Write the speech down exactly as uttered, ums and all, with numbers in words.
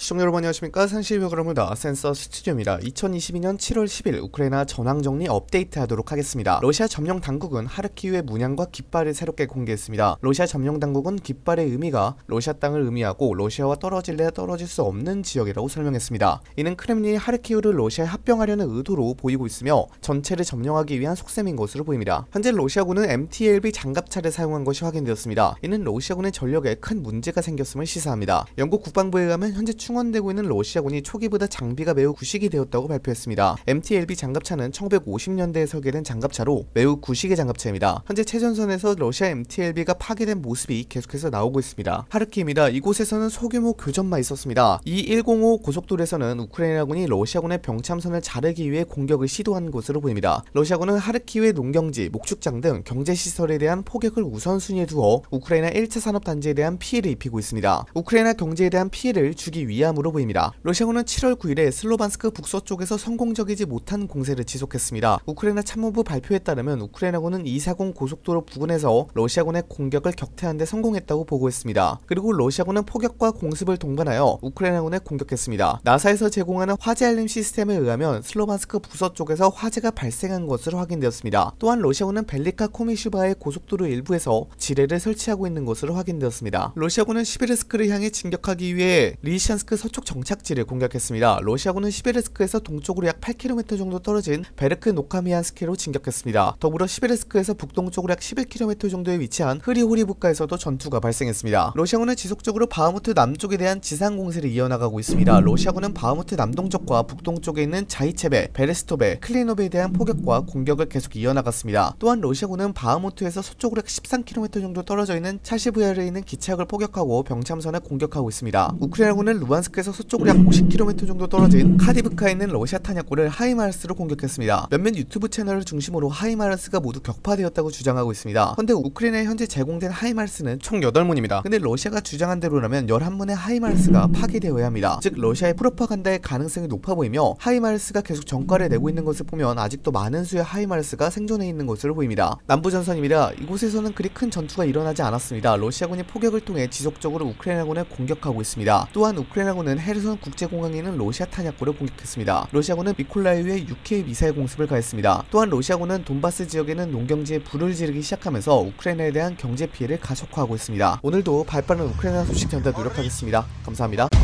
시청자 여러분 안녕하십니까. 산시일병그룹입니다. 센서 스튜디오입니다. 이천이십이년 칠월 십일 우크라이나 전황정리 업데이트 하도록 하겠습니다. 러시아 점령 당국은 하르키우의 문양과 깃발을 새롭게 공개했습니다. 러시아 점령 당국은 깃발의 의미가 러시아 땅을 의미하고 러시아와 떨어질래야 떨어질 수 없는 지역이라고 설명했습니다. 이는 크렘린이 하르키우를 러시아에 합병하려는 의도로 보이고 있으며 전체를 점령하기 위한 속셈인 것으로 보입니다. 현재 러시아군은 엠티엘비 장갑차를 사용한 것이 확인되었습니다. 이는 러시아군의 전력에 큰 문제가 생겼음을 시사합니다. 영국 국방부에 의하면 현재 충원되고 있는 러시아군이 초기보다 장비가 매우 구식이 되었다고 발표했습니다. 엠티엘비 장갑차는 천구백오십년대에 설계된 장갑차로 매우 구식의 장갑차입니다. 현재 최전선에서 러시아 엠티엘비가 파괴된 모습이 계속해서 나오고 있습니다. 하르키우입니다. 이곳에서는 소규모 교전만 있었습니다. 이 일공오 고속도로에서는 우크라이나군이 러시아군의 병참선을 자르기 위해 공격을 시도한 것으로 보입니다. 러시아군은 하르키우의 농경지, 목축장 등 경제시설에 대한 포격을 우선순위에 두어 우크라이나 일차 산업단지에 대한 피해를 입히고 있습니다. 우크라이나 경제에 대한 피해를 주기 위함으로 보입니다. 러시아군은 칠월 구일에 슬로반스크 북서쪽에서 성공적이지 못한 공세를 지속했습니다. 우크라이나 참모부 발표에 따르면 우크라이나군은 이백사십 고속도로 부근에서 러시아군의 공격을 격퇴하는 데 성공했다고 보고했습니다. 그리고 러시아군은 포격과 공습을 동반하여 우크라이나군을 공격했습니다. 나사에서 제공하는 화재 알림 시스템에 의하면 슬로반스크 북서쪽에서 화재가 발생한 것으로 확인되었습니다. 또한 러시아군은 벨리카 코미슈바의 고속도로 일부에서 지뢰를 설치하고 있는 것으로 확인되었습니다. 러시아군은 시베르스크를 향해 진격하기 위해 리시안스크 서쪽 정착지를 공격했습니다. 러시아군은 시베르스크에서 동쪽으로 약 팔 킬로미터 정도 떨어진 베르크 노카미안스키로 진격했습니다. 더불어 시베르스크에서 북동쪽으로 약 십일 킬로미터 정도에 위치한 흐리호리부카에서도 전투가 발생했습니다. 러시아군은 지속적으로 바흐무트 남쪽에 대한 지상 공세를 이어나가고 있습니다. 러시아군은 바흐무트 남동쪽과 북동쪽에 있는 자이체베, 베레스토베, 클리노베에 대한 포격과 공격을 계속 이어나갔습니다. 또한 러시아군은 바흐무트에서 서쪽으로 약 십삼 킬로미터 정도 떨어져 있는 차시브야르에 있는 기차역을 포격하고 병참선을 공격하고 있습니다. 우크라이나군은 루안스크에서 서쪽으로 약 오십 킬로미터 정도 떨어진 카디브카에 있는 러시아 탄약고를 하이마르스로 공격했습니다. 몇몇 유튜브 채널을 중심으로 하이마르스가 모두 격파되었다고 주장하고 있습니다. 현재 우크라이나에 현재 제공된 하이마르스는 총 여덟 문입니다. 근데 러시아가 주장한 대로라면 열한 문의 하이마르스가 파괴되어야 합니다. 즉 러시아의 프로파간다의 가능성이 높아 보이며 하이마르스가 계속 전과를 내고 있는 것을 보면 아직도 많은 수의 하이마르스가 생존해 있는 것으로 보입니다. 남부전선입니다. 이곳에서는 그리 큰 전투가 일어나지 않았습니다. 러시아군이 포격을 통해 지속적으로 우크라이나군을 공격하고 있습니다. 또한 우크라이나군은 헤르손 국제공항에 있는 러시아 탄약고를 공격했습니다. 러시아군은 미콜라이우에 육 회의 미사일 공습을 가했습니다. 또한 러시아군은 돈바스 지역에는 농경지에 불을 지르기 시작하면서 우크라이나에 대한 경제 피해를 가속화하고 있습니다. 오늘도 발빠른 우크라이나 소식 전달 노력하겠습니다. 감사합니다.